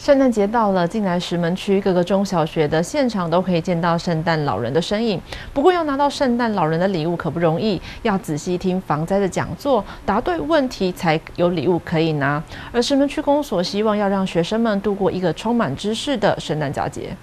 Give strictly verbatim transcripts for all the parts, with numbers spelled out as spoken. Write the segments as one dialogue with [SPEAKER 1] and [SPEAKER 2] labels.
[SPEAKER 1] 圣诞节到了，进来石门区各个中小学的现场都可以见到圣诞老人的身影。不过，要拿到圣诞老人的礼物可不容易，要仔细听防灾的讲座，答对问题才有礼物可以拿。而石门区公所希望要让学生们度过一个充满知识的圣诞佳节。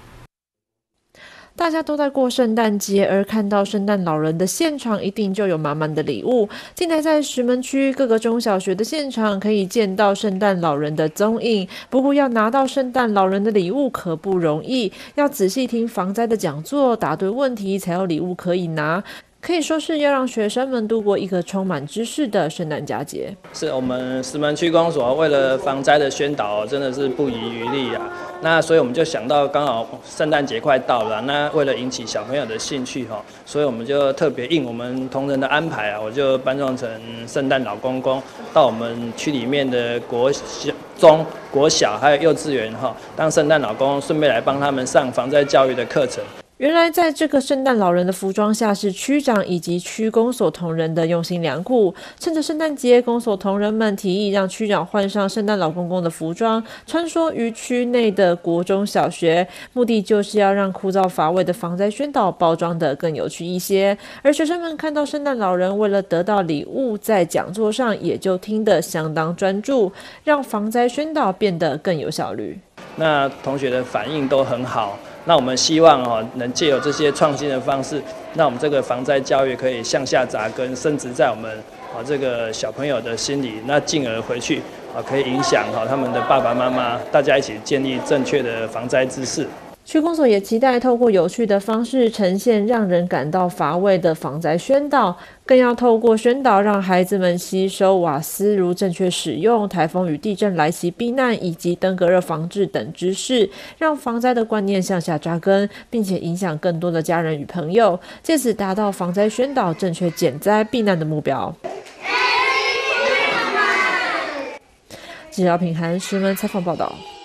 [SPEAKER 1] 大家都在过圣诞节，而看到圣诞老人的现场，一定就有满满的礼物。近来在石门区各个中小学的现场，可以见到圣诞老人的踪影。不过，要拿到圣诞老人的礼物可不容易，要仔细听防灾的讲座，答对问题才有礼物可以拿。可以说是要让学生们度过一个充满知识的圣诞佳节。
[SPEAKER 2] 是我们石门区公所为了防灾的宣导，真的是不遗余力啊。那所以我们就想到，刚好圣诞节快到了，那为了引起小朋友的兴趣哈，所以我们就特别应我们同仁的安排啊，我就扮装成圣诞老公公，到我们区里面的国小、中、国小还有幼稚园哈，当圣诞老公公，顺便来帮他们上防灾教育的课程。
[SPEAKER 1] 原来在这个圣诞老人的服装下，是区长以及区公所同仁的用心良苦。趁着圣诞节，公所同仁们提议让区长换上圣诞老公公的服装，穿梭于区内的国中小学，目的就是要让枯燥乏味的防灾宣导包装得更有趣一些。而学生们看到圣诞老人为了得到礼物，在讲座上也就听得相当专注，让防灾宣导变得更有效率。
[SPEAKER 2] 那同学的反应都很好。那我们希望哦，能借由这些创新的方式，让我们这个防灾教育可以向下扎根，深植在我们啊这个小朋友的心里，那进而回去啊可以影响哈他们的爸爸妈妈，大家一起建立正确的防灾知识。
[SPEAKER 1] 区公所也期待透过有趣的方式呈现让人感到乏味的防灾宣导，更要透过宣导让孩子们吸收瓦斯炉正确使用、台风与地震来袭避难以及登革热防治等知识，让防灾的观念向下扎根，并且影响更多的家人与朋友，借此达到防灾宣导正确减灾避难的目标。记者姚品涵石门采访报道。